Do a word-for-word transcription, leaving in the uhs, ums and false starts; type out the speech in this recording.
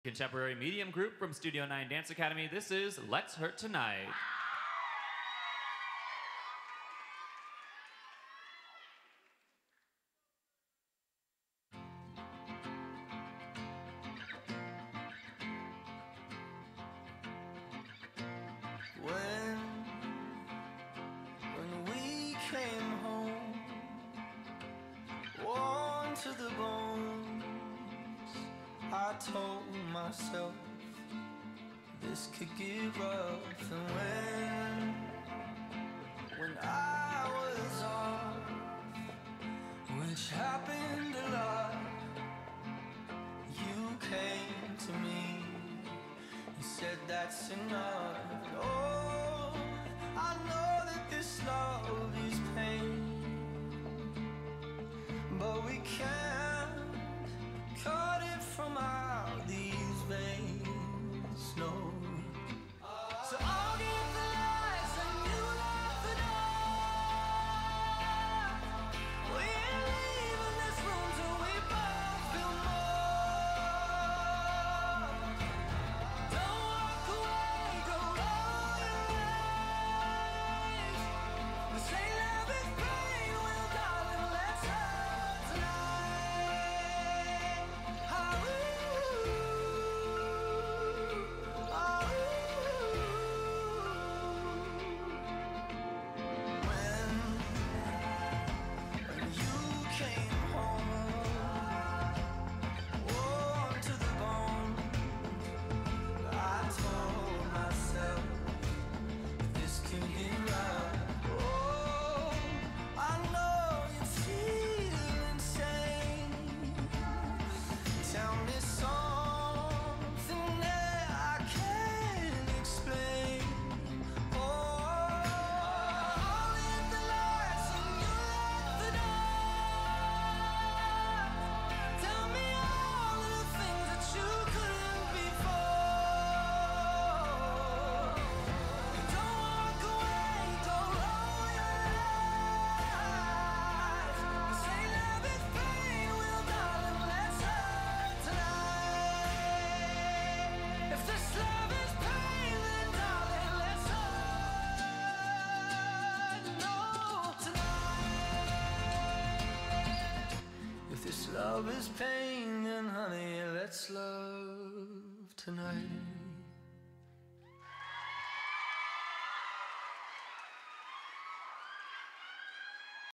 Contemporary medium group from Studio nine Dance Academy. This is Let's Hurt Tonight. When, when we came home, worn to the bones, I told myself this could get rough. And when, when I was off, which happened a lot, you came to me, you said that's enough. Oh, I know that this love is pain, but we can't cut it from out these veins, no. So I'll give the lights and you lock the door. We're leaving this room till we both feel more. Don't walk away, go roll your eyes. We say love is pain, well darling, let's hurt tonight. Oh, oh, when, when you came home, worn to the bone, I told myself this can get rough. Oh, I know you feel insane. Tell me something that I can't explain. Oh, I'll hit the lights and you lock the door. Tell me all of the things that you couldn't before. Don't walk away, don't roll your eyes. Say love is pain, well darling, let's hurt tonight. If this love is pain, then darling, let's hurt, no, tonight. If this love is pain, then honey, let's love tonight.